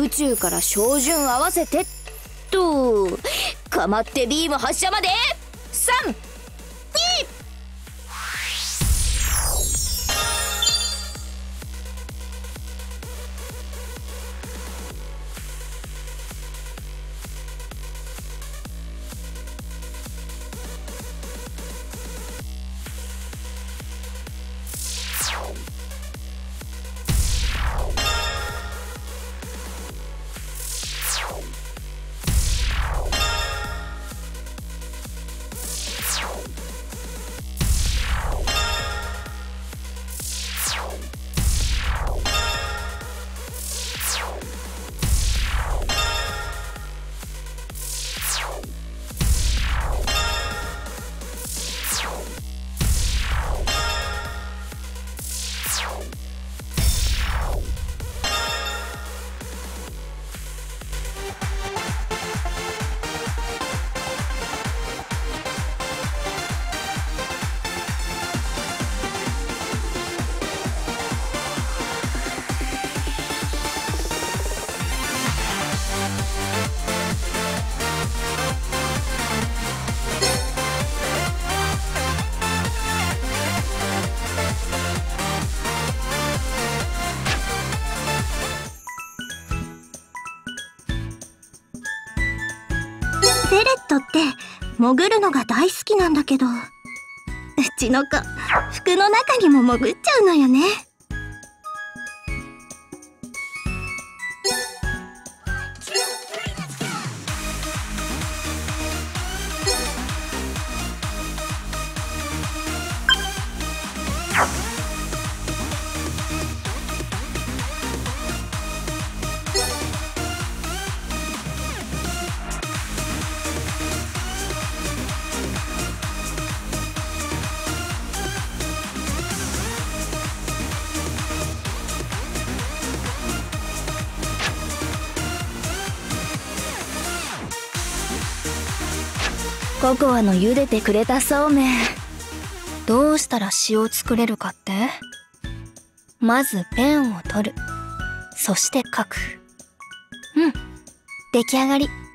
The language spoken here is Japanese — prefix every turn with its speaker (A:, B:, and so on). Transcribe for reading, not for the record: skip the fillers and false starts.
A: 宇宙から照準合わせてっと。かまってビーム発射まで3、2。
B: セレットって潜るのが大好きなんだけど、うちの子服の中にも潜っちゃうのよね。
A: ココアの茹でてくれたそうめん、どうしたら詩を作れるかって？まずペンを取る、そして書く。出来上がり。